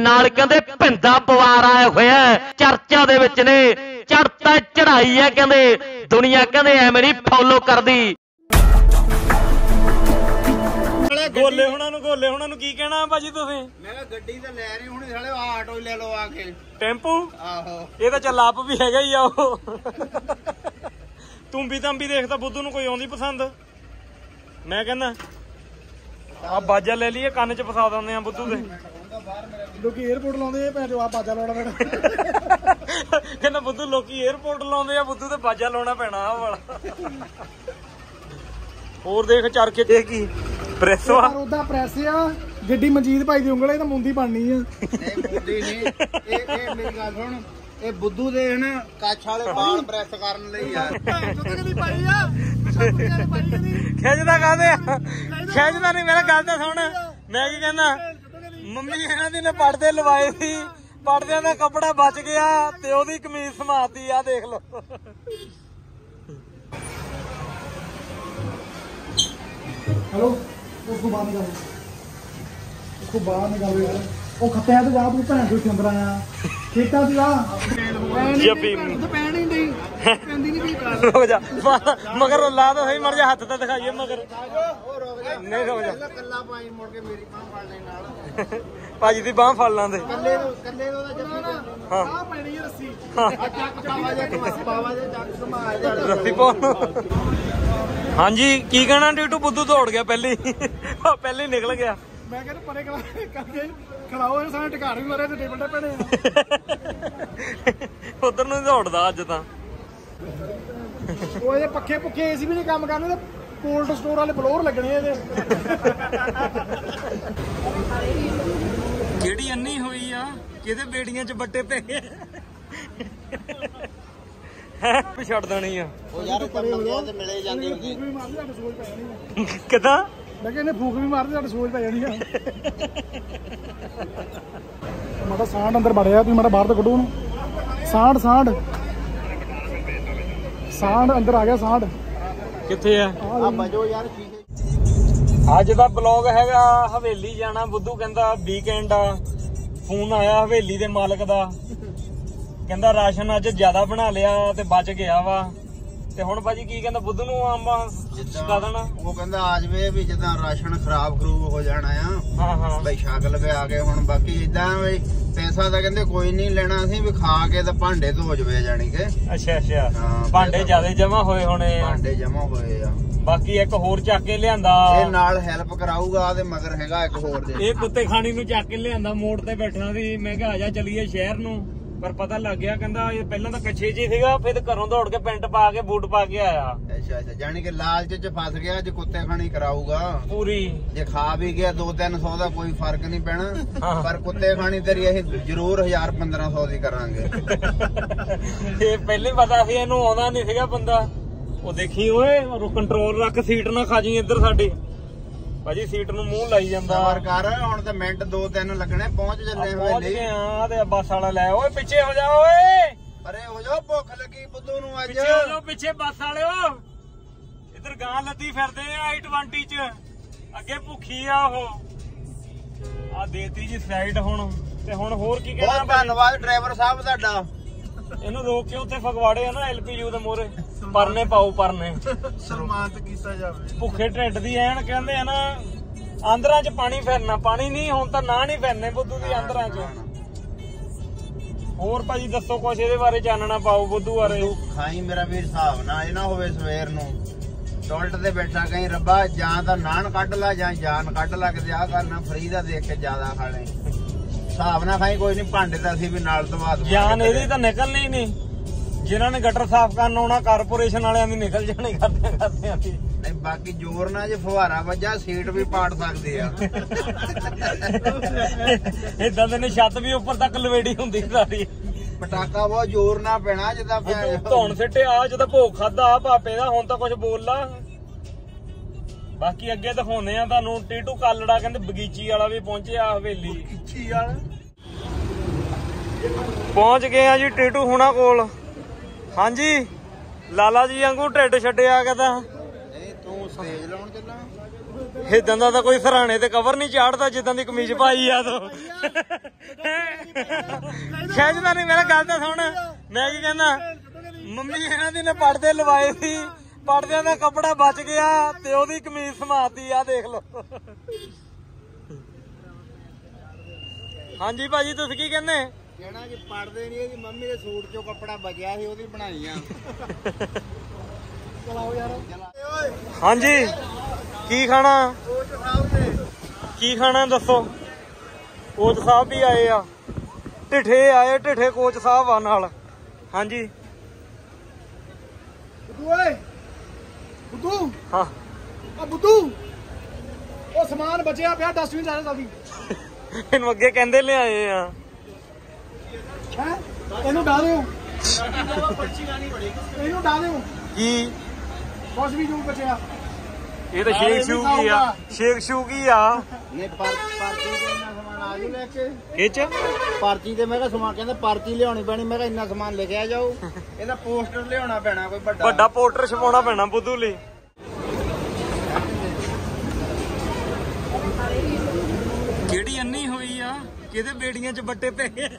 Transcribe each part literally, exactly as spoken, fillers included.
नाल कहंदे भिंदा पवार आया होया चर्चा दे विच ने चढ़ता चढ़ाई है कहंदे दुनिया कहंदे एवें नहीं फॉलो करदी। गोले हुणां नूं गोले हुणां नूं की कहना भाजी तुसीं? मैं कहा गड्डी ते लै रही हुणे साले आटो ही ले लो आके टेंपू। आहो ये तां चल आप भी हैगा ही आ ओह तुंबी तंबी देखदा बुद्धू नूं कोई आउंदी पसंद। मैं कहना आ बाजा ले लीए ਕੰਨ ਚ ਫਸਾ ਦਿੰਦੇ ਆ ਬੁੱਧੂ ਦੇ ਲੋਕੀ 에어ਪੋਰਟ ਲਾਉਂਦੇ ਆ ਭੈਣ ਜੋ ਆ ਬਾਜਾ ਲਾਉਣਾ ਪੈਣਾ। ਕਹਿੰਦਾ ਬੁੱਧੂ ਲੋਕੀ 에어ਪੋਰਟ ਲਾਉਂਦੇ ਆ ਬੁੱਧੂ ਤੇ ਬਾਜਾ ਲਾਉਣਾ ਪੈਣਾ ਆ ਵਾਲਾ। ਹੋਰ ਦੇਖ ਚਰਖੇ ਤੇ ਕੀ ਪ੍ਰੈਸ ਆ ਉਹਦਾ ਪ੍ਰੈਸ ਆ ਗੱਡੀ ਮਨਜੀਤ ਭਾਈ ਦੀ ਉਂਗਲ ਇਹ ਤਾਂ ਮੁੰਦੀ ਬਣਨੀ ਆ। ਨਹੀਂ ਮੁੰਦੀ ਨਹੀਂ ਇਹ ਇਹ ਮੇਰੀ ਗੱਲ ਸੁਣ ਇਹ ਬੁੱਧੂ ਦੇ ਹਨ ਕੱਛ ਵਾਲੇ ਵਾਲ ਪ੍ਰੈਸ ਕਰਨ ਲਈ ਯਾਰ ਕਦੀ ਪਾਈ ਆ ਖਿੱਚਦਾ ਕਾਹਦੇ ਆ ਖਿੱਚਦਾ ਨਹੀਂ ਮੇਰਾ ਗੱਲ ਤਾਂ ਸੁਣ ਮੈਂ ਕੀ ਕਹਿੰਦਾ ਮੰਮੀ ਇਹਨਾਂ ਦੀ ਨੇ ਪੜਦੇ ਲਵਾਏ ਸੀ ਪੜਦਿਆਂ ਦਾ ਕੱਪੜਾ ਬਚ ਗਿਆ ਤੇ ਉਹਦੀ ਕਮੀਜ਼ ਸਮਾਤੀ ਆ ਦੇਖ ਲਓ। हेलो उसको बाहर निकालो उसको बाहर निकालो यार वो खत्या तो जा तू भैन जो अंदर आया खेता तू जा जपी तो पैन ही नहीं पैंदी नहीं कोई रुक जा मगर ला तो सही मर जा हाथ तो दिखाइए मगर नहीं रुक जा ਕੱਲਾ ਪਾਈ ਮੁੜ ਕੇ ਮੇਰੀ ਬਾਹ ਫੜ ਲੈ ਨਾਲ ਭਾਜੀ ਦੀ ਬਾਹ ਫੜ ਲਾਂਦੇ ਕੱਲੇ ਕੱਲੇ ਉਹਦਾ ਜੱਫੀ ਹਾਂ ਆ ਪੈਣੀ ਰੱਸੀ ਆ ਚੱਕ ਚਾਵਾ ਜਾ ਕੇ ਪਾਵਾ ਜਾ ਚੱਕ ਘੁਮਾ ਜਾ ਰੱਸੀ ਪਾਉਣ। ਹਾਂਜੀ ਕੀ ਕਹਿਣਾ ਟੀਟੂ ਬੁੱਧੂ ਦੌੜ ਗਿਆ ਪਹਿਲੇ ਪਹਿਲੇ ਹੀ ਨਿਕਲ ਗਿਆ। ਮੈਂ ਕਹਿੰਦਾ ਪਰੇ ਕਰਕੇ ਖੜਾਓ ਇਹ ਸਾਰੇ ਟਿਕਾਣੇ ਵੀ ਮਾਰੇ ਤੇ ਟੇਬਲ ਤੇ ਪੈਣੇ ਉਧਰ ਨੂੰ ਦੌੜਦਾ ਅੱਜ ਤਾਂ। ਉਹ ਇਹਦੇ ਪੱਖੇ ਪੁੱਖੇ ਏਸੀ ਵੀ ਨਹੀਂ ਕੰਮ ਕਰਨੇ ਤੇ ਕੋਲਡ ਸਟੋਰ ਵਾਲੇ ਬਲੋਰ ਲੱਗਣੇ ਇਹਦੇ। ਕਿਹੜੀ ਅੰਨੀ ਹੋਈ ਆ ਕਿਹਦੇ ਬੇੜੀਆਂ ਚ ਬੱਟੇ ਪੈ ਗਏ ਹੈ ਛੱਡ ਦੇਣੀ ਆ ਉਹ ਯਾਰ ਪਰੇ ਹੋ ਗਿਆ ਤੇ ਮਿਲੇ ਜਾਂਦੇ ਹੁੰਦੇ ਵੀ ਮਾਰਦੇ ਸਾਡੇ ਸੋਚ ਪੈ ਜਾਣੀ ਆ ਕਿਦਾਂ ਮੈਂ ਕਹਿੰਦੇ ਫੂਕ ਵੀ ਮਾਰਦੇ ਸਾਡੇ ਸੋਚ ਪੈ ਜਾਣੀ ਆ। ਮਾੜਾ ਸਾਂਢ ਅੰਦਰ ਵੜਿਆ ਤੁਸੀਂ ਮਾੜਾ ਬਾਹਰ ਤੋਂ ਕੱਢੋ ਉਹਨੂੰ। ਸਾਂਢ ਸਾਂਢ ਸਾਂਢ ਅੰਦਰ ਆ ਗਿਆ ਸਾਂਢ ਕਿੱਥੇ ਆ ਆ ਬਜੋ ਯਾਰ ਠੀਕ ਅੱਜ ਦਾ ਬਲੌਗ ਹੈਗਾ ਹਵੇਲੀ ਜਾਣਾ ਬੁੱਧੂ ਕਹਿੰਦਾ ਵੀਕਐਂਡ ਆ ਫੋਨ ਆਇਆ ਹਵੇਲੀ ਦੇ ਮਾਲਕ ਦਾ ਕਹਿੰਦਾ ਰਾਸ਼ਨ ਅੱਜ ਜ਼ਿਆਦਾ ਬਣਾ ਲਿਆ ਤੇ ਬਚ ਗਿਆ ਵਾ ਤੇ ਹੁਣ ਭਾਜੀ ਕੀ ਕਹਿੰਦਾ ਬੁੱਧੂ ਨੂੰ ਆਂਬਾ ਸਿਖਾ ਦੇਣਾ। ਉਹ ਕਹਿੰਦਾ ਆ ਜਵੇ ਵੀ ਜਿੱਦਾਂ ਰਾਸ਼ਨ ਖਰਾਬ ਖਰੂਬ ਹੋ ਜਾਣਾ ਆ ਹਾਂ ਹਾਂ ਬਈ ਸ਼ਕਲ ਵੀ ਆ ਕੇ ਹੁਣ ਬਾਕੀ ਇਦਾਂ ਵੀ ਪੈਸਾ ਤਾਂ ਕਹਿੰਦੇ ਕੋਈ ਨਹੀਂ ਲੈਣਾ ਅਸੀਂ ਵੀ ਖਾ ਕੇ ਤਾਂ ਭਾਂਡੇ ਧੋ ਜਵੇ ਜਾਣੀ ਕਿ ਅੱਛਾ ਅੱਛਾ ਭਾਂਡੇ ਜ਼ਿਆਦਾ ਜਮਾ ਹੋਏ ਹੋਣੇ ਆ ਭਾਂਡੇ ਜਮਾ ਹੋਏ ਆ। ਬਾਕੀ ਇੱਕ ਹੋਰ ਚੱਕ ਕੇ ਲਿਆਂਦਾ ਇਹ ਨਾਲ ਹੈਲਪ ਕਰਾਊਗਾ ਤੇ ਮਗਰ ਹੈਗਾ ਇੱਕ ਹੋਰ ਦੇ ਇਹ ਕੁੱਤੇ ਖਾਣੀ ਨੂੰ ਚੱਕ ਕੇ ਲਿਆਂਦਾ ਮੋੜ ਤੇ ਬੈਠਣਾ ਸੀ ਮੈਂ ਕਿਹਾ ਆ ਜਾ ਚਲੀਏ ਸ਼ਹਿਰ ਨੂੰ ਪਰ ਪਤਾ ਲੱਗ ਗਿਆ ਕਹਿੰਦਾ ਇਹ ਪਹਿਲਾਂ ਤਾਂ ਕੱਛੇ ਜੀ ਸੀਗਾ ਫਿਰ ਘਰੋਂ ਦੌੜ ਕੇ ਪੈਂਟ ਪਾ ਕੇ ਬੂਟ ਪਾ ਕੇ ਆਇਆ। ਅੱਛਾ ਅੱਛਾ ਜਾਨੀ ਕਿ ਲਾਲਚ ਚ ਫਸ ਗਿਆ ਜੇ ਕੁੱਤੇ ਖਾਣੀ ਕਰਾਊਗਾ ਪੂਰੀ ਜੇ ਖਾ ਵੀ ਗਿਆ ਦੋ ਤਿੰਨ ਸੌ ਦਾ ਕੋਈ ਫਰਕ ਨਹੀਂ ਪੈਣਾ ਪਰ ਕੁੱਤੇ ਖਾਣੀ ਤੇਰੀ ਅਸੀਂ ਜ਼ਰੂਰ ਹਜ਼ਾਰ ਪੰਦਰਾਂ ਸੌ ਦੀ ਕਰਾਂਗੇ। ਇਹ ਪਹਿਲੇ ਪਤਾ ਸੀ ਇਹਨੂੰ ਆਉਂਦਾ ਨਹੀਂ ਸੀਗਾ ਬੰਦਾ। ਉਹ ਦੇਖੀ ਓਏ ਕੰਟਰੋਲ ਰੱਖ ਸੀਟ ਨਾ ਖਾ ਜੀ ਇੱਧਰ ਸਾਡੀ ਭਾਜੀ ਸੀਟ ਨੂੰ ਮੂੰਹ ਲਾਈ ਜਾਂਦਾ ਕਰ ਹੁਣ ਤਾਂ ਮਿੰਟ ਦੋ ਤਿੰਨ ਲੱਗਣੇ ਪਹੁੰਚ ਚੱਲੇ ਪਹੁੰਚ ਗਏ ਆ ਤੇ ਬੱਸ ਵਾਲਾ ਲੈ ਓਏ ਪਿੱਛੇ ਹੋ ਜਾ ਓਏ ਅਰੇ ਹੋ ਜਾ ਭੁੱਖ ਲੱਗੀ ਬੁੱਧੂ ਨੂੰ ਅੱਜ ਪਿੱਛੇ ਹੋ ਜਾ ਪਿੱਛੇ ਬੱਸ ਵਾਲਿਓ ਇੱਧਰ ਗਾਂ ਲੱਦੀ ਫਿਰਦੇ ਆ ਆਈ ਟਵੰਟੀ ਚ ਅੱਗੇ ਭੁੱਖੀ ਆ ਉਹ ਆ ਦੇਤੀ ਜੀ ਸਾਈਡ ਹੁਣ ਤੇ ਹੁਣ ਹੋਰ ਕੀ ਕਹਿਣਾ। ਬਹੁਤ ਧੰਨਵਾਦ ਡਰਾਈਵਰ ਸਾਹਿਬ ਤੁਹਾਡਾ। ਇਹਨੂੰ ਰੋਕ ਕੇ ਉੱਥੇ ਫਗਵਾੜੇ ਆ ਨਾ ਐਲਪੀਯੂ ਦੇ ਮੋਰੇ ਪਰਨੇ ਪਾਓ ਪਰਨੇ ਸਨਮਾਨਿਤ ਕੀਤਾ ਜਾਵੇ। ਭੁੱਖੇ ਢਿੱਡ ਦੀ ਐਨ ਕਹਿੰਦੇ ਆ ਨਾ ਆਂਦਰਾਂ ਚ ਪਾਣੀ ਫਿਰਨਾ ਪਾਣੀ ਨਹੀਂ ਹੁਣ ਤਾਂ ਨਾ ਨਹੀਂ ਫਿਰਨੇ ਬੁੱਧੂ ਦੀ ਆਂਦਰਾਂ ਚ। ਹੋਰ ਭਾਜੀ ਦੱਸੋ ਕੁਛ ਇਹਦੇ ਬਾਰੇ ਚਾਨਣਾ ਪਾਓ ਬੁੱਧੂ ਬਾਰੇ। ਖਾਈ ਮੇਰਾ ਵੀਰ ਹਿਸਾਬ ਨਾਲ ਇਹ ਨਾ ਹੋਵੇ ਸਵੇਰ ਨੂੰ ਟੋਲਟ ਤੇ ਬੈਠਾ ਕਹੀਂ ਰੱਬਾ ਜਾਂ ਤਾਂ ਨਾਨ ਕੱਢ ਲਾ ਜਾਂ ਜਾਨ ਕੱਢ ਲਾ ਕਿਤੇ ਆ ਕਰਨਾ ਫਰੀ ਦਾ ਦੇਖ ਕੇ ਜ਼ਿਆਦਾ ਖਾ ਲੈ ਹਿਸਾਬ ਨਾਲ ਖਾਈ ਕੋਈ ਨਹੀਂ ਭਾਂਡੇ ਤਾਂ ਅਸੀਂ ਵੀ ਨਾਲ ਦਵਾ ਦਵਾਂਗੇ। ਜਾਨ ਇਹਦੀ ਤਾਂ ਨਿਕਲਣੀ ਹੀ ਨਹੀਂ ਜਿਨ੍ਹਾਂ ਨੇ ਗਟਰ ਸਾਫ਼ ਕਰਨ ਆਉਣਾ ਕਾਰਪੋਰੇਸ਼ਨ ਵਾਲਿਆਂ ਦੀ ਨਿਕਲ ਜਾਣੀ ਕਰਦੇ ਕਰਦੇ ਨਹੀਂ ਬਾਕੀ ਜ਼ੋਰ ਨਾਲ ਜੇ ਫੁਹਾਰਾ ਵੱਜਾ ਸੀਟ ਵੀ ਪਾੜ ਸਕਦੇ ਆ। ਏਦਾਂ ਦੇ ਨੇ ਛੱਤ ਵੀ ਉੱਪਰ ਤੱਕ ਲਵੇੜੀ ਹੁੰਦੀ ਸਾਰੀ ਪਟਾਕਾ ਬਹੁਤ ਜ਼ੋਰ ਨਾਲ ਪੈਣਾ ਜਿੱਦਾਂ ਧੌਣ ਸਿੱਟੇ ਆ ਜਦੋਂ ਭੋਗ ਖਾਦਾ ਭਾਪੇ ਦਾ ਹੁਣ ਤਾਂ ਕੁਝ ਬੋਲ ਲਾ। ਬਾਕੀ ਅੱਗੇ ਦਿਖਾਉਨੇ ਆ ਤੁਹਾਨੂੰ ਟੀਟੂ ਕਾਲੜਾ ਕਹਿੰਦੇ ਬਗੀਚੀ ਵਾਲਾ ਵੀ ਪਹੁੰਚਿਆ ਹਵੇਲੀ ਬਗੀਚੀ ਵਾਲਾ ਪਹੁੰਚ ਗਏ ਆ ਜੀ ਟੀਟੂ ਹੁਣਾ ਕੋਲ। ਹਾਂਜੀ ਲਾਲਾ ਜੀ ਵਾਂਗੂ ਢਿੱਡ ਛੱਡਿਆ ਕਹਿੰਦਾ ਨਹੀਂ ਤੂੰ ਸਟੇਜ ਲਾਉਣ ਚੱਲਾ ਇਦਾਂ ਦਾ ਤਾਂ ਕੋਈ ਸਰਾਣੇ ਤੇ ਕਵਰ ਨਹੀਂ ਚਾੜਦਾ ਜਿੱਦਾਂ ਦੀ ਕਮੀਜ਼ ਪਾਈ ਆ ਤੂੰ ਖਿੱਚਦਾ ਨਹੀਂ। ਮੇਰਾ ਗੱਲ ਤਾਂ ਸੁਣ, ਮੈਂ ਕੀ ਕਹਿੰਦਾ, ਮੰਮੀ ਇਹਨਾਂ ਦੀ ਨੇ ਪਰਦੇ ਲਵਾਏ ਸੀ, ਪਰਦਿਆਂ ਦਾ ਕੱਪੜਾ ਬਚ ਗਿਆ ਤੇ ਉਹਦੀ ਕਮੀਜ਼ ਸਮਾਤੀ ਆ, ਦੇਖ ਲਓ। ਹਾਂਜੀ ਭਾਜੀ ਤੁਸੀਂ ਕੀ ਕਹਿੰਦੇ? ਕਹਿਣਾ ਕਿ ਪੜਦੇ ਨਹੀਂ, ਇਹਦੀ ਮੰਮੀ ਦੇ ਸੂਟ ਚੋਂ ਕੱਪੜਾ ਬਚਿਆ ਸੀ, ਉਹਦੀ ਬਣਾਈ ਆ। ਚਲਾਓ ਯਾਰ। ਹਾਂਜੀ ਕੀ ਖਾਣਾ, ਕੀ ਖਾਣਾ ਦੱਸੋ? ਕੋਚ ਸਾਹਿਬ ਵੀ ਆਏ ਆ, ਢਿੱਠੇ ਆਏ, ਢਿੱਠੇ ਕੋਚ ਸਾਹਿਬ ਆ ਨਾਲ। ਹਾਂਜੀ ਬੁੱਧੂ ਓਏ, ਬੁੱਧੂ ਹਾਂ ਆ ਬੁੱਧੂ, ਉਹ ਸਮਾਨ ਬਚਿਆ ਪਿਆ ਡਸਟਬਿਨ ਚ ਆ ਜਲਦੀ। ਇਹਨੂੰ ਅੱਗੇ ਕਹਿੰਦੇ ਲਿਆਏ ਆ। ਹੈ ਇਹਨੂੰ ਡਾ ਦਿਓ, ਇਹਨੂੰ ਡਾ ਦਿਓ। ਕੀ ਕੁਛ ਵੀ ਜੋ ਬਚਿਆ ਇਹ ਤਾਂ ਸ਼ੇਕ ਸ਼ੂ ਕੀ ਆ, ਸ਼ੇਕ ਸ਼ੂ ਕੀ ਆ? ਨਹੀਂ ਪਰ ਪਰਚੀ ਤੇ ਇੰਨਾ ਸਮਾਨ ਆ ਜੂ ਲੈ ਕੇ। ਇਹ ਚ ਪਰਚੀ ਤੇ ਮੈਂ ਕਿਹਾ ਸਮਾਨ, ਕਹਿੰਦਾ ਪਰਚੀ ਲਿਆਉਣੀ ਪੈਣੀ। ਮੈਂ ਕਿਹਾ ਇੰਨਾ ਸਮਾਨ ਲਿਖਿਆ ਜਾਊ, ਇਹਦਾ ਪੋਸਟਰ ਲਿਆਉਣਾ ਪੈਣਾ ਕੋਈ ਵੱਡਾ ਵੱਡਾ ਪੋਸਟਰ ਛਪਾਉਣਾ ਪੈਣਾ ਬੁੱਧੂ ਲਈ। ਕਿਹੜੀ ਅੰਨੀ ਹੋਈ ਆ, ਕਿਹਦੇ ਬੇੜੀਆਂ ਚ ਬੱਟੇ ਪੈ ਗਏ?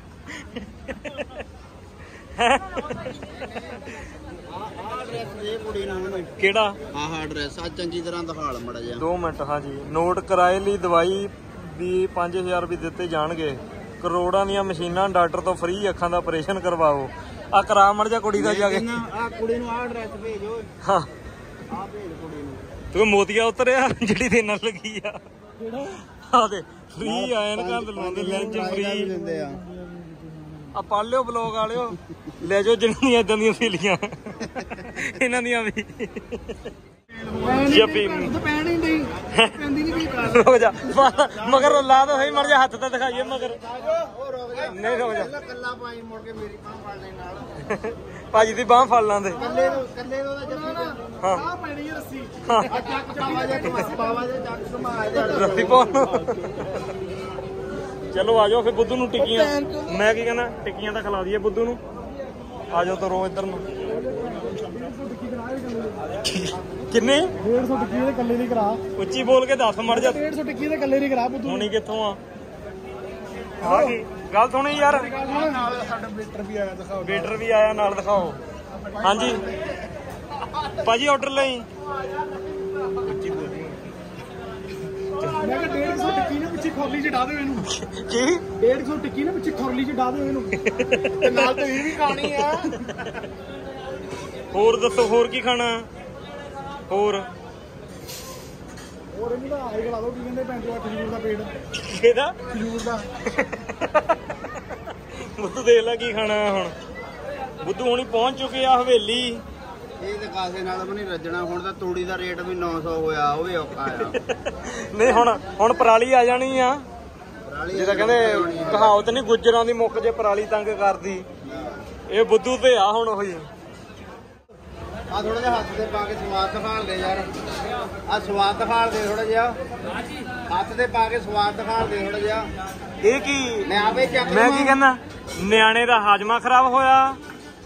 ਕੁੜੀ ਨੂੰ ਕਿਹੜਾ ਆਹ ਐਡਰੈਸ ਆ ਚੰਗੀ ਤਰ੍ਹਾਂ ਦਿਖਾਲ ਮੜਾ ਜਾ। ਦੋ ਮਿੰਟ। ਹਾਂਜੀ ਨੋਟ ਕਿਰਾਏ ਲਈ ਦਵਾਈ ਵੀ ਪੰਜ ਹਜ਼ਾਰ ਵੀ ਦਿੱਤੇ ਜਾਣਗੇ। ਕਰੋੜਾਂ ਦੀਆਂ ਮਸ਼ੀਨਾਂ, ਡਾਕਟਰ ਤੋਂ ਫ੍ਰੀ ਅੱਖਾਂ ਦਾ ਆਪਰੇਸ਼ਨ ਕਰਵਾਓ। ਆ ਕਰਾ ਮੜ ਜਾ ਕੁੜੀ ਦਾ ਜਾ ਕੇ। ਆ ਕੁੜੀ ਨੂੰ ਆਹ ਐਡਰੈਸ ਭੇਜ ਓਏ। ਹਾਂ ਆ ਭੇਜ ਕੁੜੀ ਨੂੰ। ਤੂੰ ਮੋਤੀਆ ਉਤਰਿਆ ਜਿਹੜੀ ਤੇ ਨਾਲ ਲੱਗੀ ਆ। ਆ ਦੇ ਫ੍ਰੀ ਆਏ ਨਾ ਕੰਦ ਲਾਉਂਦੇ ਲੈਂਚ ਫ੍ਰੀ ਦਿੰਦੇ ਆ। ਆ ਪੜ ਲਿਓ ਬਲੌਗ ਵਾਲਿਓ, ਲੈ ਜਾਓ ਜਿੰਨੀਆਂ ਇਦਾਂ ਦੀਆਂ ਫੀਲੀਆਂ ਇਹਨਾਂ ਦੀਆਂ ਵੀ। ਜੱਪੀ ਪੈਣ ਹੀ ਨਹੀਂ ਪੈਂਦੀ ਨਹੀਂ ਵੀ ਰੁਕ ਜਾ ਮਗਰ ਲਾ ਦੋ ਸਹੀ ਮੜ ਜਾ, ਹੱਥ ਤਾਂ ਦਿਖਾਈਏ ਮਗਰ। ਉਹ ਰੁਕ ਜਾ, ਨਹੀਂ ਰੁਕ ਜਾ, ਕੱਲਾ ਪਾਈ ਮੁੜ ਕੇ ਮੇਰੀ ਬਾਂਹ ਫੜ ਲੈ ਨਾਲ। ਭਾਜੀ ਦੀ ਬਾਂਹ ਫੜ ਲਾਂਦੇ। ਕੱਲੇ ਨੂੰ ਕੱਲੇ ਨੂੰ ਉਹਦਾ ਜੱਫੀ ਹਾਂ ਆ ਪੈਣੀ ਹੈ ਰੱਸੀ। ਹਾਂ ਚੱਕ ਪਾਵਾ ਜਾ ਘੁਮਾ ਪਾਵਾ ਜਾ ਚੱਕ ਘੁਮਾ ਜਾ। ਰੱਸੀ ਪਾਉਣ ਨੂੰ। ਚਲੋ ਆ ਜਾਓ ਫਿਰ ਬੁੱਧੂ ਨੂੰ ਟਿੱਕੀਆਂ, ਮੈਂ ਕੀ ਕਹਿੰਦਾ ਟਿੱਕੀਆਂ ਤਾਂ ਖਿਲਾ ਦਈਏ ਬੁੱਧੂ ਨੂੰ। ਆ ਜਾਓ ਤਰੋ ਇੱਧਰ ਨੂੰ। ਕਿੰਨੇ? ਡੇਢ ਸੌ ਟਿੱਕੀ ਦੇ ਕੱਲੇ ਦੀ ਕਰਾ। ਉੱਚੀ ਬੋਲ ਕੇ ਦੱਸ ਮੜ ਜਾ। ਡੇਢ ਸੌ ਟਿੱਕੀ ਦੇ ਕੱਲੇ ਦੀ ਕਰਾ ਬੁੱਧੂ। ਹੁਣੀ ਕਿੱਥੋਂ ਆ? ਆ ਕੀ ਗੱਲ ਸੁਣੀ ਯਾਰ, ਨਾਲ ਸਾਡਾ ਵੇਟਰ ਵੀ ਆਇਆ, ਦਿਖਾਓ। ਵੇਟਰ ਵੀ ਆਇਆ ਨਾਲ, ਦਿਖਾਓ। ਹਾਂਜੀ ਭਾਜੀ ਆਰਡਰ ਲਈ। ਮੈਂ ਕਿਹਾ ਡੇਢ ਸੌ ਟਿੱਕੀ ਨੇ ਪਿੱਛੇ ਖੋਰਲੀ ਚ ਡਾ ਦਿਓ ਇਹਨੂੰ। ਕੀ ਡੇਢ ਸੌ ਟਿੱਕੀ ਨੇ ਪਿੱਛੇ ਖੋਰਲੀ ਚ ਡਾ ਦਿਓ ਇਹਨੂੰ, ਤੇ ਨਾਲ ਤੇ ਇਹ ਵੀ ਖਾਣੀ ਆ। ਹੋਰ ਦੱਸੋ ਹੋਰ ਕੀ ਖਾਣਾ? ਹੋਰ ਹੋਰ ਇਹਨੂੰ ਤਾਂ ਆਈ ਖਲਾ ਦੋ। ਕੀ ਕਹਿੰਦੇ ਭੈਣ ਚੋਦ ਖਜੂਰ ਦਾ ਪੇੜ, ਕਿਹਦਾ? ਖਜੂਰ ਦਾ। ਬੁੱਧੂ ਦੇਖ ਲੈ ਕੀ ਖਾਣਾ ਹੁਣ। ਬੁੱਧੂ ਹੁਣੀ ਪਹੁੰਚ ਚੁੱਕੇ ਆ ਹਵੇਲੀ। ਇਹ ਤੇ ਕਾਸੇ ਨਾਲ ਵੀ ਨਹੀਂ ਰੱਜਣਾ। ਹੁਣ ਤਾਂ ਤੂੜੀ ਦਾ ਰੇਟ ਵੀ ਨੌ ਸੌ ਹੋਇਆ, ਉਹ ਵੀ ਔਖਾ ਆ। ਨਹੀਂ ਹੁਣ ਹੁਣ ਪਰਾਲੀ ਆ ਜਾਣੀ ਆ। ਜਿਹਦਾ ਕਹਿੰਦੇ ਕਹਾਵਤ ਨਹੀਂ, ਗੁੱਜਰਾਂ ਦੀ ਮੁੱਕ ਜੇ ਪਰਾਲੀ ਤੰਗ ਕਰਦੀ। ਇਹ ਬੁੱਧੂ ਤੇ ਆ ਹੁਣ ਉਹੀ। ਆ ਥੋੜਾ ਜਿਹਾ ਹੱਥ ਤੇ ਪਾ ਕੇ ਸਵਾਦ ਦਿਖਾਲ ਦੇ ਯਾਰ। ਆ ਸਵਾਦ ਦਿਖਾਲ ਦੇ ਥੋੜਾ ਜਿਹਾ, ਹੱਥ ਤੇ ਪਾ ਕੇ ਸਵਾਦ ਦਿਖਾਲ ਦੇ ਥੋੜਾ ਜਿਹਾ। ਇਹ ਕੀ? ਮੈਂ ਆਪੇ ਚੱਕ ਮੈਂ ਕੀ ਕਹਿੰਦਾ, ਨਿਆਣੇ ਦਾ ਹਾਜ਼ਮਾ ਖਰਾਬ ਹੋਇਆ।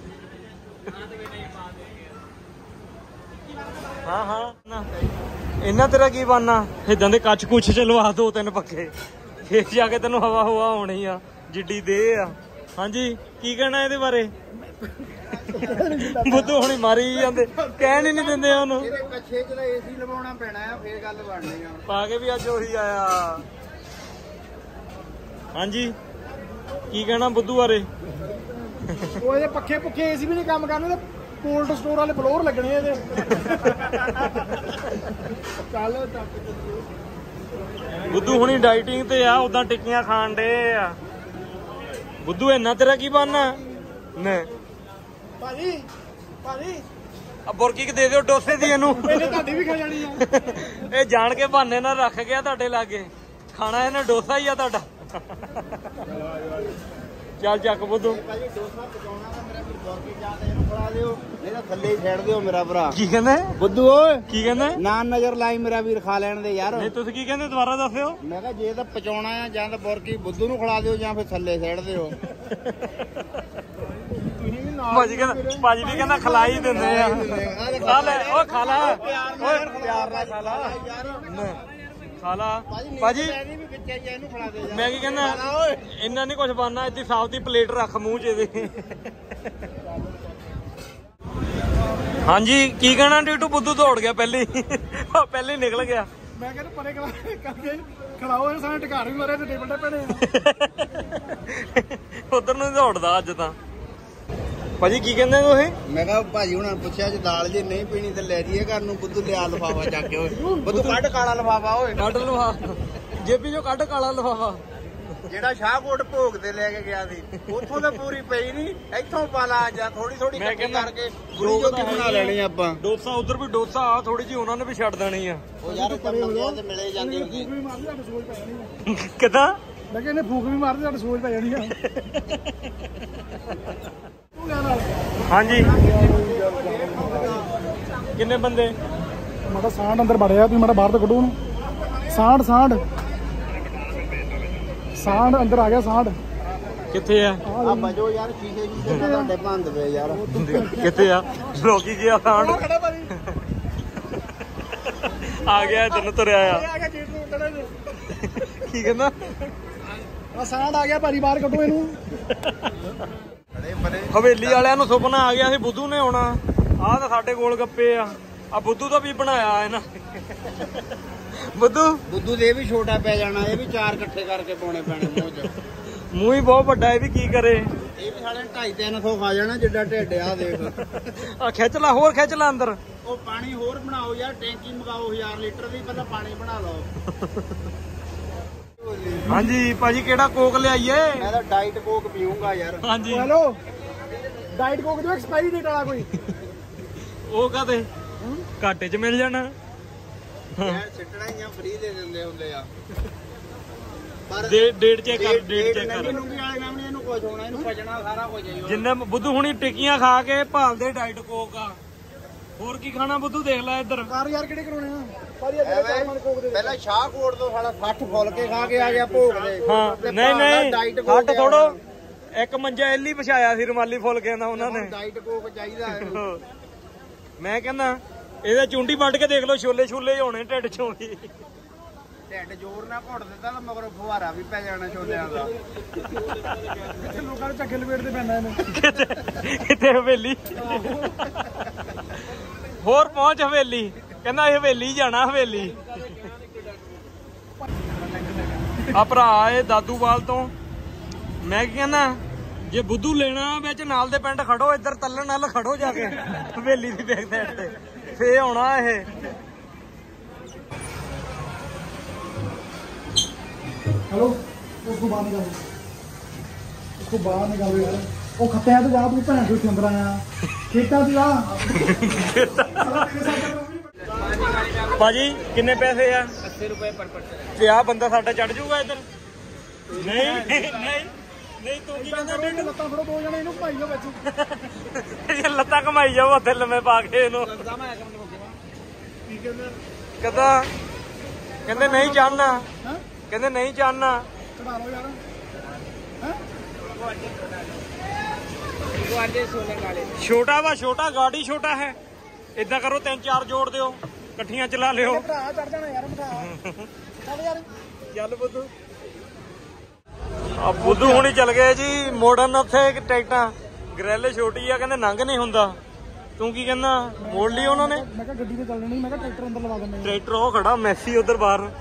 ਹਾਂ ਹਾਂ ਇਹਨਾਂ ਤੇਰਾ ਕੀ ਬਣਨਾ? ਇਦਾਂ ਦੇ ਕੱਚ ਕੁੱਛ ਚ ਲਵਾ ਦੋ ਤਿੰਨ ਪੱਖੇ, ਫੇਰ ਜਾ ਕੇ ਤੈਨੂੰ ਹਵਾ ਹਵਾ ਹੋਣੀ ਆ ਜਿੱਡੀ ਦੇ ਆ। ਹਾਂਜੀ ਕੀ ਕਹਿਣਾ ਇਹਦੇ ਬਾਰੇ? ਬੁੱਧੂ ਹੁਣੀ ਮਾਰੀ ਜਾਂਦੇ, ਕਹਿਣ ਹੀ ਨਹੀਂ ਦਿੰਦੇ ਉਹਨੂੰ। ਇਹਦੇ ਕੱਛੇ ਚ ਤਾਂ ਏਸੀ ਲਵਾਉਣਾ ਪੈਣਾ ਆ, ਫੇਰ ਗੱਲ ਬਣਨੀ ਆ। ਪਾ ਕੇ ਵੀ ਅੱਜ ਉਹੀ ਆਇਆ। ਹਾਂਜੀ ਕੀ ਕਹਿਣਾ ਬੁੱਧੂ ਬਾਰੇ? ਉਹ ਇਹਦੇ ਪੱਖੇ ਪੁੱਖੇ ਏਸੀ ਵੀ ਨਹੀਂ ਕੰਮ ਕਰਨੇ, ਤੇ ਕੋਲਡ ਸਟੋਰ ਵਾਲੇ ਬਲੋਰ ਲੱਗਣੇ ਇਹਦੇ। ਚੱਲ ਬੁੱਧੂ ਹੁਣੀ ਡਾਈਟਿੰਗ ਤੇ ਆ, ਉਦਾਂ ਟਿੱਕੀਆਂ ਖਾਣ ਡੇ ਆ। ਬੁੱਧੂ ਇੰਨਾ ਤੇਰਾ ਕੀ ਬਣਨਾ? ਨੇ ਭਾਜੀ ਭਾਜੀ ਆ ਬੁਰਕੀ ਕਿ ਦੇ ਦਿਓ ਡੋਸੇ ਦੀ ਇਹਨੂੰ। ਇਹਨੇ ਤੁਹਾਡੀ ਵੀ ਖਾ ਜਾਣੀ ਆ। ਇਹ ਜਾਣ ਕੇ ਬਹਾਨੇ ਨਾਲ ਰੱਖ ਗਿਆ ਤੁਹਾਡੇ ਲਾਗੇ, ਖਾਣਾ ਇਹਨੇ ਡੋਸਾ ਹੀ ਆ ਤੁਹਾਡਾ। ਚੱਲ ਚੱਕ ਬੁੱਧੂ। ਭਾਜੀ ਡੋਸਾ ਪਕਾਉਣਾ ਤਾਂ ਮੇਰਾ ਵੀ ਬੋਰਕੀ ਜਾ ਤੇ ਇਹਨੂੰ ਖੜਾ ਦਿਓ, ਨਹੀਂ ਤਾਂ ਥੱਲੇ ਹੀ ਛੱਡ ਦਿਓ ਮੇਰਾ ਭਰਾ। ਕੀ ਕਹਿੰਦੇ? ਬੁੱਧੂ ਓਏ ਕੀ ਕਹਿੰਦੇ? ਨਾ ਨਜ਼ਰ ਲਾਈ ਮੇਰਾ ਵੀਰ, ਖਾ ਲੈਣ ਦੇ ਯਾਰ। ਨਹੀਂ ਤੁਸੀਂ ਕੀ ਕਹਿੰਦੇ ਦੁਬਾਰਾ ਦੱਸਿਓ। ਮੈਂ ਕਿਹਾ ਜੇ ਤਾਂ ਪਚਾਉਣਾ ਆ ਜਾਂ ਤਾਂ ਬੁਰਕੀ ਬੁੱਧੂ ਨੂੰ ਖਿਲਾ ਦਿਓ, ਜਾਂ ਫਿਰ ਥੱਲੇ ਛੱਡ ਦਿਓ। ਤੁਸੀਂ ਵੀ ਭਾਜੀ ਕਹਿੰਦਾ ਭਾਜੀ ਵੀ ਕਹਿੰਦਾ ਖਿਲਾਈ ਦਿੰਦੇ ਆ ਆ ਲੈ ਉਹ ਖਾ ਲਾ ਓਏ ਪਿਆਰ ਨਾਲ ਖਾ ਲਾ ਖਾ ਲਾ ਭਾਜੀ ਮੈਂ ਕੀ ਕਹਿੰਦਾ ਇੰਨਾ ਨਹੀਂ ਕੁਝ ਬਣਨਾ ਇੱਥੇ ਸਾਫ ਦੀ ਪਲੇਟ ਰੱਖ ਮੂੰਹ 'ਚ ਇਹਦੇ ਹਾਂਜੀ ਕੀ ਕਹਿਣਾ ਟੀਟੂ ਬੁੱਧੂ ਦੌੜ ਗਿਆ ਪਹਿਲੇ ਪਹਿਲੇ ਨਿਕਲ ਗਿਆ ਮੈਂ ਕਹਿੰਦਾ ਪਰੇ ਕਰਕੇ ਖੜਾਓ ਇਹ ਸਾਰੇ ਟਿਕਾਣੇ ਮਾਰੇ ਤੇ ਟੇਬਲ ਤੇ ਪੈਣੇ ਉਧਰ ਨੂੰ ਦੌੜਦਾ ਅੱਜ ਤਾਂ ਭਾਜੀ ਕੀ ਕਹਿੰਦੇ ਤੁਸੀਂ ਮੈਂ ਕਿਹਾ ਭਾਜੀ ਹੁਣਾਂ ਪੁੱਛਿਆ ਜੇ ਦਾਲ ਜੇ ਨਹੀਂ ਪੀਣੀ ਤੇ ਲੈ ਜੀਏ ਘਰ ਨੂੰ ਬੁੱਧੂ ਲਿਆ ਲਫਾਫਾ ਚੱਕ ਕੇ ਓਏ ਬੁੱਧੂ ਕੱਢ ਕਾਲਾ ਲਫਾਫਾ ਓਏ ਕੱਢ ਲਫਾਫਾ ਜੇਬੀ ਚੋਂ ਕੱਢ ਕਾਲਾ ਲਫਾਫਾ ਜਿਹੜਾ ਸ਼ਾਹਕੋਟ ਭੋਗ ਤੇ ਲੈ ਕੇ ਗਿਆ ਸੀ ਉੱਥੋਂ ਤਾਂ ਪੂਰੀ ਪਈ ਨਹੀਂ ਇੱਥੋਂ ਪਾਲਾ ਜਾਂ ਥੋੜੀ ਥੋੜੀ ਇਕੱਠੀ ਕਰਕੇ ਪੂਰੀ ਜੋਗੀ ਬਣਾ ਲੈਣੀ ਆਪਾਂ ਡੋਸਾ ਉਧਰ ਵੀ ਡੋਸਾ ਆ ਥੋੜੀ ਜੀ ਉਹਨਾਂ ਨੇ ਵੀ ਛੱਡ ਦੇਣੀ ਆ ਉਹ ਯਾਰ ਮੰਗਿਆ ਤੇ ਮਿਲੇ ਜਾਂਦੇ ਹੁੰਦੇ ਫੂਕ ਵੀ ਮਾਰਦੇ ਸਾਡੇ ਸੋਚ ਪੈ ਜਾਣੀ ਕਿਦਾਂ ਮੈਂ ਕਹਿੰਦੇ ਫੂਕ ਵੀ ਮਾਰਦੇ ਸਾਡੇ ਸੋਚ ਪੈ ਜਾਣੀ ਆ ਤੂੰ ਲੈ ਨਾਲ ਹਾਂਜੀ ਕਿੰਨੇ ਬੰਦੇ ਮਾੜਾ ਸਾਂਢ ਅੰਦਰ ਵੜਿਆ ਤੁਸੀਂ ਮਾੜਾ ਬਾਹਰ ਤੋਂ ਕੱਢੋ ਉਹਨੂੰ ਸਾਂਢ ਸਾਂਢ ਸਾਂਢ ਅੰਦਰ ਆ ਗਿਆ ਸਾਂਢ ਕਿੱਥੇ ਆ ਆ ਬਜੋ ਯਾਰ ਸ਼ੀਸ਼ੇ ਸ਼ੀਸ਼ੇ ਨਾਲ ਤੁਹਾਡੇ ਭੰਦ ਪਏ ਯਾਰ ਕਿੱਥੇ ਆ ਲੋਕੀ ਗਿਆ ਸਾਂਢ ਖੜਾ ਭਾਜੀ ਆ ਗਿਆ ਇੱਧਰ ਨੂੰ ਤੁਰਿਆ ਆ ਆ ਗਿਆ ਗੇਟ ਨੂੰ ਉੱਤਰ ਕੀ ਕਹਿੰਦਾ ਆ ਸਾਂਢ ਆ ਗਿਆ ਭਾਜੀ ਬਾਹਰ ਕੱਢੋ ਇਹਨੂੰ ਬੜੇ ਬੜੇ ਹਵੇਲੀ ਵਾਲਿਆਂ ਨੂੰ ਸੁਪਨਾ ਆ ਗਿਆ ਸੀ ਬੁੱਧੂ ਨੇ ਆਉਣਾ ਆਹ ਤਾਂ ਸਾਡੇ ਕੋਲ ਗੱਪੇ ਆ ਆ ਬੁੱਧੂ ਦਾ ਵੀ ਬਣਾਇਆ ਇਹਨਾਂ ਬੁੱਧੂ ਬੁੱਧੂ ਦੇ ਵੀ ਛੋਟਾ ਪੈ ਜਾਣਾ ਇਹ ਵੀ ਚਾਰ ਇਕੱਠੇ ਕਰਕੇ ਪਾਉਣੇ ਪੈਣੇ ਮੂੰਹ 'ਚ ਮੂੰਹ ਹੀ ਬਹੁਤ ਵੱਡਾ ਇਹ ਵੀ ਕੀ ਕਰੇ ਇਹ ਵੀ ਸਾਲੇ ਢਾਈ ਤਿੰਨ ਸੌ ਖਾ ਜਾਣਾ ਜਿੱਡਾ ਢਿੱਡ ਆ ਦੇਖ ਆ ਖਿੱਚ ਲਾ ਹੋਰ ਖਿੱਚ ਲਾ ਅੰਦਰ ਉਹ ਪਾਣੀ ਹੋਰ ਬਣਾਓ ਯਾਰ ਟੈਂਕੀ ਮਗਾਓ ਹਜ਼ਾਰ ਲੀਟਰ ਦੀ ਪਹਿਲਾਂ ਪਾਣੀ ਬਣਾ ਲਓ ਹਾਂਜੀ ਭਾਜੀ ਕਿਹੜਾ ਕੋਕ ਲਿਆਈਏ ਮੈਂ ਤਾਂ ਡਾਈਟ ਕੋਕ ਪੀਊਂਗਾ ਯਾਰ ਹਾਂਜੀ ਹੈਲੋ ਡਾਈਟ ਕੋਕ ਜੋ ਐਕਸਪਾਇਰੀ ਡੇਟ ਵਾਲਾ ਕੋਈ ਉਹ ਕਾਤੇ ਘਾਟੇ 'ਚ ਮਿਲ ਜਾਣਾ ਯਾਰ ਸਿੱਟਣਾ ਹੀ ਆ ਫ੍ਰੀ ਦੇ ਦਿੰਦੇ ਹੁੰਦੇ ਆ ਪਰ ਡੇਟ ਡੇਟ ਚੈੱਕ ਕਰ ਡੇਟ ਚੈੱਕ ਨਹੀਂ ਕਰ ਲੂੰਗੀ ਵਾਲੇ ਨਾਮ ਨੇ ਇਹਨੂੰ ਕੁਝ ਹੋਣਾ ਇਹਨੂੰ ਪਚਣਾ ਸਾਰਾ ਕੁਝ ਹੀ ਜਿੰਨੇ ਬੁੱਧੂ ਹੁਣੀ ਟਿੱਕੀਆਂ ਖਾ ਕੇ ਭਾਲਦੇ ਡਾਈਟ ਕੋਕ ਆ ਹੋਰ ਕੀ ਖਾਣਾ ਬੁੱਧੂ ਦੇਖ ਲੈ ਇੱਧਰ ਕਾਰ ਯਾਰ ਕਿਹੜੇ ਕਰਾਉਣੇ ਆ ਭਾਜੀ ਅੱਜ ਚਾਰ ਮਣ ਕੋਕ ਦੇ ਪਹਿਲਾਂ ਸ਼ਾਹਕੋਟ ਤੋਂ ਸਾਲਾ ਸੱਠ ਫੁੱਲ ਕੇ ਖਾ ਕੇ ਆ ਗਿਆ ਭੋਗ ਦੇ ਹਾਂ ਤੇ ਨਹੀਂ ਨਹੀਂ ਡਾਈਟ ਕੋਕ ਹੱਟ ਥੋੜੋ ਇੱਕ ਮੰਜਾ ਐਲੀ ਵਿਛਾਇਆ ਸੀ ਰੁਮਾਲੀ ਫੁੱਲਕਿਆਂ ਦਾ ਉਹਨਾਂ ਨੇ ਡਾਈਟ ਕੋਕ ਚਾਹੀਦਾ ਹੈ ਮੈਂ ਕਹਿੰਦਾ ਇਹਦੇ ਚੁੰਡੀ ਵੱਢ ਕੇ ਦੇਖ ਲਓ ਛੋਲੇ ਛੋਲੇ ਹੀ ਹੋਣੇ ਢਿੱਡ ਚੋਂ ਵੀ ਢਿੱਡ ਜ਼ੋਰ ਨਾਲ ਘੁੱਟ ਦਿੱਤਾ ਤਾਂ ਮਗਰੋਂ ਫੁਹਾਰਾ ਵੀ ਪੈ ਜਾਣਾ ਛੋਲਿਆਂ ਦਾ ਇੱਥੇ ਲੋਕਾਂ ਨੂੰ ਝੱਗੇ ਲਪੇਟ ਤੇ ਪੈਂਦਾ ਇਹਨੂੰ ਕਿਤੇ ਹਵੇਲੀ ਹੋਰ ਪਹੁੰਚ ਹਵੇਲੀ ਕਹਿੰਦਾ ਇਹ ਹਵੇਲੀ ਜਾਣਾ ਹਵੇਲੀ ਆ ਭਰਾ ਇਹ ਦਾਦੂਵਾਲ ਤੋਂ ਮੈਂ ਕੀ ਕਹਿੰਦਾ ਜੇ ਬੁੱਧੂ ਲੈਣਾ ਵਿੱਚ ਨਾਲ ਦੇ ਪਿੰਡ ਖੜੋ ਇੱਧਰ ਤੱਲਣ ਨਾਲ ਖੜੋ ਜਾ ਕੇ ਹਵੇਲੀ ਦੀ ਬੈਕ ਸਾਈਡ ਤੇ ਫੇ ਆਉਣਾ ਇਹ हेलो उसको बाहर निकालो उसको बाहर निकालो यार वो खत्ते हैं तो जा तू भैन के अंदर आया खेता तू जा ਭਾਜੀ ਕਿੰਨੇ ਪੈਸੇ ਆ अस्सी रुपए पर पर्सन ਤੇ ਆ ਬੰਦਾ ਸਾਡਾ ਚੜ ਜਾਊਗਾ ਇੱਧਰ ਨਹੀਂ ਨਹੀਂ ਨਹੀਂ ਤੂੰ ਕੀ ਕਹਿੰਦਾ ਇਹਨੂੰ ਲੱਤਾਂ ਫੜੋ ਦੋ ਜਣੇ ਇਹਨੂੰ ਭਾਈ ਲੋ ਵਿੱਚ ਇਹ ਲੱਤਾਂ ਕਮਾਈ ਜਾਓ ਉੱਥੇ ਲੰਮੇ ਪਾ ਕੇ ਇਹਨੂੰ ਕਦਾ ਕਹਿੰਦੇ ਨਹੀਂ ਚਾਹਨਾ ਹਾਂ ਕਹਿੰਦੇ ਨਹੀਂ ਚਾਹਨਾ ਚੜਾ ਲਓ ਯਾਰ ਹੈ ਛੋਟਾ ਵਾ ਛੋਟਾ ਗਾੜੀ ਛੋਟਾ ਹੈ ਇਦਾਂ ਕਰੋ ਤਿੰਨ ਚਾਰ ਜੋੜ ਦਿਓ ਇਕੱਠੀਆਂ ਚਲਾ ਲਿਓ ਭਰਾ ਚੜ ਜਾਣਾ ਯਾਰ ਬਿਠਾ ਚੱਲ ਯਾਰ ਚੱਲ ਬੁੱਧੂ ਆ ਬੁੱਧੂ ਹੁਣੀ ਚੱਲ ਗਏ ਜੀ ਮੋੜਨ ਉੱਥੇ ਟਿਕਟਾਂ ਗ੍ਰਿਲ ਛੋਟੀ ਆ ਕਹਿੰਦੇ ਨੰਗ ਨਹੀਂ ਹੁੰਦਾ ਤੂੰ ਕੀ ਕਹਿੰਦਾ ਮੋੜ ਲਈ ਉਹਨਾਂ ਨੇ ਮੈਂ ਕਿਹਾ ਗੱਡੀ ਤੇ ਚੱਲ ਜਾਣੀ ਮੈਂ ਕਿਹਾ ਟਰੈਕਟਰ ਅੰਦਰ ਲਵਾ ਦਿੰਦੇ ਟਰੈਕਟਰ ਉਹ ਖੜਾ ਮੈਸੀ ਉਧਰ ਬਾਹਰ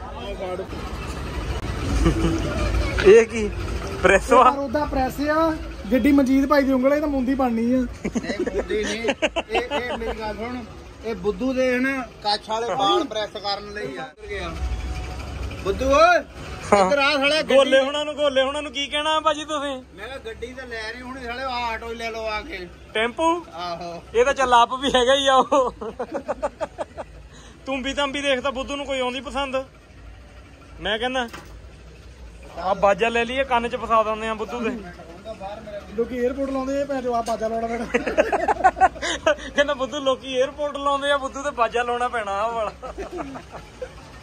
ਇਹ ਕੀ ਪ੍ਰੈਸ ਵਾ ਪਰ ਉਹਦਾ ਪ੍ਰੈਸ ਆ ਗੱਡੀ ਮਨਜੀਤ ਭਾਈ ਦੀ ਉਂਗਲ ਇਹ ਤਾਂ ਮੁੰਦੀ ਬਣਨੀ ਆ ਇਹ ਬੁੱਧੀ ਨਹੀਂ ਇਹ ਇਹ ਮੇਰੀ ਗੱਲ ਸੁਣ ਇਹ ਬੁੱਧੂ ਦੇ ਹਨ ਕੱਛ ਵਾਲੇ ਬਾਲ ਪ੍ਰੈਸ ਕਰਨ ਲਈ ਆ ਗਿਆ ਬੁੱਧੂ ਓਏ ਇੱਧਰ ਆ ਸਾਲੇ ਗੋਲੇ ਹੁਣਾਂ ਨੂੰ ਗੋਲੇ ਹੁਣਾਂ ਨੂੰ ਕੀ ਕਹਿਣਾ ਭਾਜੀ ਤੁਸੀਂ ਮੈਂ ਕਿਹਾ ਗੱਡੀ ਤੇ ਲੈ ਰਹੀ ਹੁਣ ਸਾਲੇ ਆ ਆਟੋ ਹੀ ਲੈ ਲਓ ਆ ਕੇ ਟੈਂਪੂ ਆਹੋ ਇਹ ਤਾਂ ਚੱਲ ਆਪ ਵੀ ਹੈਗਾ ਹੀ ਆ ਉਹ ਤੂੰ ਵੀ ਤਾਂ ਵੀ ਦੇਖਦਾ ਬੁੱਧੂ ਨੂੰ ਕੋਈ ਆਉਂਦੀ ਪਸੰਦ ਮੈਂ ਕਹਿੰਦਾ ਆ ਬਾਜਾ ਲੈ ਲਈਏ ਕੰਨ 'ਚ ਫਸਾ ਦਿੰਦੇ ਆ ਬੁੱਧੂ ਦੇ ਲੋਕੀ 에어ਪੋਰਟ ਲਾਉਂਦੇ ਭੈਣ ਜੋ ਆ ਬਾਜਾ ਲਾਉਣਾ ਪੈਣਾ ਕਹਿੰਦਾ ਬੁੱਧੂ ਲੋਕੀ 에어ਪੋਰਟ ਲਾਉਂਦੇ ਆ ਬੁੱਧੂ ਤੇ ਬਾਜਾ ਲਾਉਣਾ ਪੈਣਾ ਆ ਵਾਲਾ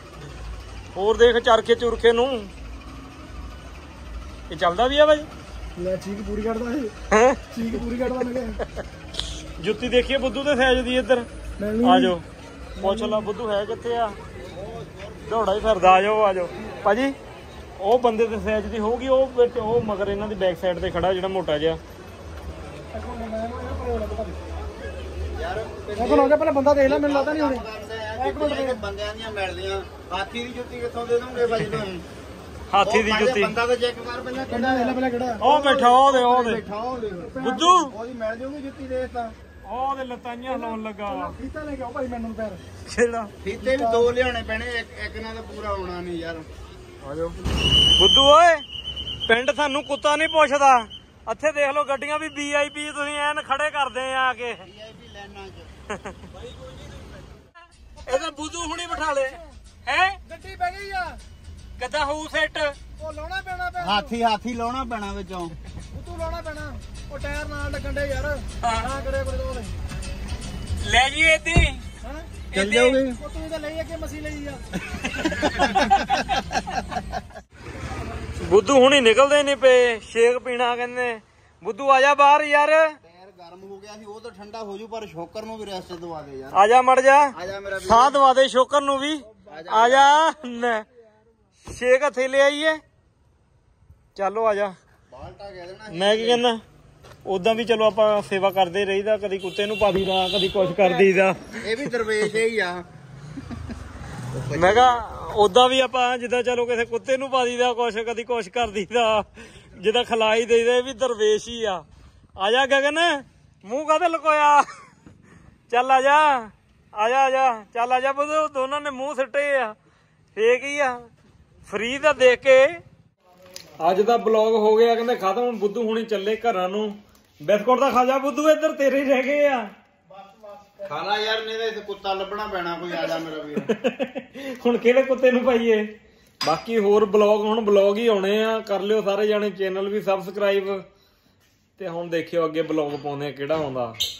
ਹੋਰ ਦੇਖ ਚਰਖੇ ਚੁਰਖੇ ਨੂੰ ਇਹ ਚੱਲਦਾ ਵੀ ਆ ਬਾਈ ਲੈ ਚੀਕ ਪੂਰੀ ਕੱਢਦਾ ਇਹ ਹੈ ਚੀਕ ਪੂਰੀ ਕੱਢਦਾ ਮੈਂ ਕਿਹਾ ਜੁੱਤੀ ਦੇਖੀਏ ਬੁੱਧੂ ਦੇ ਸਾਈਜ਼ ਦੀ ਇੱਧਰ ਮਿਲਣੀ ਆ ਜਾਓ ਪੁੱਛ ਲਾ ਬੁੱਧੂ ਹੈ ਕਿੱਥੇ ਆ ਦੌੜਾ ਹੀ ਫਿਰਦਾ ਆ ਜਾਓ ਆ ਜਾਓ ਭਾਜੀ ਉਹ ਬੰਦੇ ਦੇ ਸਾਈਜ਼ ਦੀ ਹੋਊਗੀ ਉਹ ਵਿੱਚ ਉਹ ਮਗਰ ਇਹਨਾਂ ਦੀ ਬੈਕ ਸਾਈਡ ਤੇ ਖੜਾ ਜਿਹੜਾ ਮੋਟਾ ਜਿਹਾ ਯਾਰ ਮੈਂ ਕੋਲ ਹੋ ਗਿਆ ਪਹਿਲਾਂ ਬੰਦਾ ਦੇਖ ਲੈ ਮੈਨੂੰ ਲੱਗਦਾ ਨਹੀਂ ਹੋਣੀ ਇੱਕ ਮਿੰਟ ਬੰਦਿਆਂ ਦੀਆਂ ਮਿਲਦੀਆਂ ਹਾਥੀ ਦੀ ਜੁੱਤੀ ਕਿੱਥੋਂ ਦੇ ਦੋਗੇ ਭਾਜੀ ਤੁਸੀਂ ਹਾਥੀ ਦੀ ਜੁੱਤੀ ਬੰਦਾ ਤਾਂ ਚੈੱਕ ਕਰ ਪਹਿਲਾਂ ਬੰਦਾ ਦੇਖ ਲੈ ਪਹਿਲਾਂ ਕਿਹੜਾ ਉਹ ਬੈਠਾ ਉਹ ਦੇ ਉਹ ਦੇ ਬੈਠਾ ਉਹ ਦੇਖ ਬੁੱਧੂ ਉਹਦੀ ਮਿਲ ਜੂਗੀ ਜੁੱਤੀ ਦੇਖ ਤਾਂ ਉਹ ਦੇ ਲਤਾਈਆਂ ਲਾਉਣ ਲੱਗਾ ਵਾ ਫੀਤਾ ਲੈ ਕੇ ਆਓ ਭਾਈ ਮੈਨੂੰ ਪੈਰ ਕਿਹੜਾ ਫੀਤੇ ਵੀ ਦੋ ਲਿਆਉਣੇ ਪੈਣੇ ਇੱਕ ਇੱਕ ਨਾਲ ਤਾਂ ਪੂਰਾ ਆਉਣਾ ਨਹੀਂ ਯਾਰ ਆ ਜਾਓ ਬੁੱਧੂ ਓਏ ਪਿੰਡ ਸਾਨੂੰ ਕੁੱਤਾ ਨਹੀਂ ਪੁੱਛਦਾ ਇੱਥੇ ਦੇਖ ਲਓ ਗੱਡੀਆਂ ਵੀ ਵੀ ਆਈ ਪੀ ਤੁਸੀਂ ਐਨ ਖੜੇ ਕਰਦੇ ਆ ਆ ਕੇ ਵੀਆਈਪੀ ਲਾਈਨਾਂ 'ਚ ਇਹਦਾ ਬੁੱਧੂ ਹੁਣੀ ਬਿਠਾ ਲੈ ਹੈ ਗੱਡੀ ਬਹਿ ਗਈ ਆ ਕਿੱਦਾਂ ਹੋਊ ਸੈੱਟ ਉਹ ਲਾਉਣਾ ਪੈਣਾ ਪੈਰ ਹਾਥੀ ਹਾਥੀ ਲਾਉਣਾ ਪੈਣਾ ਵਿੱਚੋਂ ਤੂੰ ਲਾਉਣਾ ਪੈਣਾ ਉਹ ਟਾਇਰ ਨਾਲ ਲੱਗਣ ਦੇ ਯਾਰ ਨਾ ਕਰਿਆ ਕੋਈ ਦੋਲੇ ਲੈ ਜੀ ਏਦੀ ਹਾਂ ਚੱਲ ਜਾਓਗੇ ਉਹ ਤੂੰ ਤਾਂ ਲਈ ਅੱਗੇ ਮਸੀ ਲਈ ਆ ਬੁੱਧੂ ਹੁਣੀ ਨਿਕਲਦੇ ਨਹੀਂ ਪਏ ਸ਼ੇਕ ਪੀਣਾ ਕਹਿੰਦੇ ਬੁੱਧੂ ਆ ਜਾ ਬਾਹਰ ਯਾਰ ਟਾਇਰ ਗਰਮ ਹੋ ਗਿਆ ਸੀ ਉਹ ਤਾਂ ਠੰਡਾ ਹੋ ਜੂ ਪਰ ਸ਼ੋਕਰ ਨੂੰ ਵੀ ਰੈਸਟ ਦਵਾ ਦੇ ਯਾਰ ਆ ਜਾ ਮੜ ਜਾ ਆ ਜਾ ਮੇਰਾ ਵੀਰ। ਸਾਹ ਦਵਾ ਦੇ ਸ਼ੋਕਰ ਨੂੰ ਵੀ ਆ ਜਾ ਲੈ, ਸ਼ੇਕ ਹੱਥੇ ਲੈ ਆਈਏ ਚਲੋ ਆ ਜਾ ਬਾਲਟਾ ਕਹਿ ਦੇਣਾ ਮੈਂ ਕੀ ਕਹਿੰਦਾ ਉਦਾਂ ਵੀ ਚਲੋ ਆਪਾਂ ਸੇਵਾ ਕਰਦੇ ਰਹੀਦਾ ਕਦੀ ਕੁੱਤੇ ਨੂੰ ਪਾ ਦੀਦਾ ਕਦੀ ਕੁਛ ਕਰ ਦੀਦਾ ਇਹ ਵੀ ਦਰਵੇਸ਼ ਹੀ ਆ ਮੈਂ ਕਿਹਾ ਉਦਾਂ ਵੀ ਆਪਾਂ ਜਿੱਦਾਂ ਚਲੋ ਕਿਸੇ ਕੁੱਤੇ ਨੂੰ ਪਾ ਦੀਦਾ ਕੁਛ ਕਦੀ ਕੁਛ ਕਰ ਦੀਦਾ ਜਿੱਦਾਂ ਖਿਲਾਈ ਦੇਈਦਾ ਇਹ ਵੀ ਦਰਵੇਸ਼ ਹੀ ਆ ਆ ਜਾ ਗਗਨ ਮੂੰਹ ਕਾਹਦੇ ਲਕੋਇਆ ਚੱਲ ਆ ਜਾ ਆ ਜਾ ਆ ਜਾ ਚੱਲ ਆ ਜਾ ਬੁੱਧੂ ਦੋਨਾਂ ਨੇ ਮੂੰਹ ਸਿੱਟੇ ਆ ਫੇਕ ਹੀ ਆ ਫਰੀ ਦਾ ਦੇਖ ਕੇ ਅੱਜ ਦਾ ਬਲੌਗ ਹੋ ਗਿਆ ਕਹਿੰਦੇ ਖਤਮ ਬੁੱਧੂ ਹੁਣੀ ਚੱਲੇ ਘਰਾਂ ਨੂੰ ਬਿਸਕੁਟ ਤਾਂ ਖਾ ਜਾ ਬੁੱਧੂ ਇੱਧਰ ਤੇਰੇ ਹੀ ਰਹਿ ਗਏ ਆ ਖਾਣਾ ਯਾਰ ਨਹੀਂ ਤਾਂ ਇੱਥੇ ਕੁੱਤਾ ਲੱਭਣਾ ਪੈਣਾ ਕੋਈ ਆ ਜਾ ਮੇਰਾ ਵੀਰ ਹੁਣ ਕਿਹੜੇ ਕੁੱਤੇ ਨੂੰ ਪਾਈਏ ਬਾਕੀ ਹੋਰ ਬਲੌਗ ਹੁਣ ਬਲੌਗ ਹੀ ਆਉਣੇ ਆ ਕਰ ਲਿਓ ਸਾਰੇ ਜਾਣੇ ਚੈਨਲ ਵੀ ਸਬਸਕ੍ਰਾਈਬ ਤੇ ਹੁਣ ਦੇਖਿਓ ਅੱਗੇ ਬਲੌਗ ਪਾਉਂਦੇ ਆ ਕਿਹੜਾ ਆਉਂਦਾ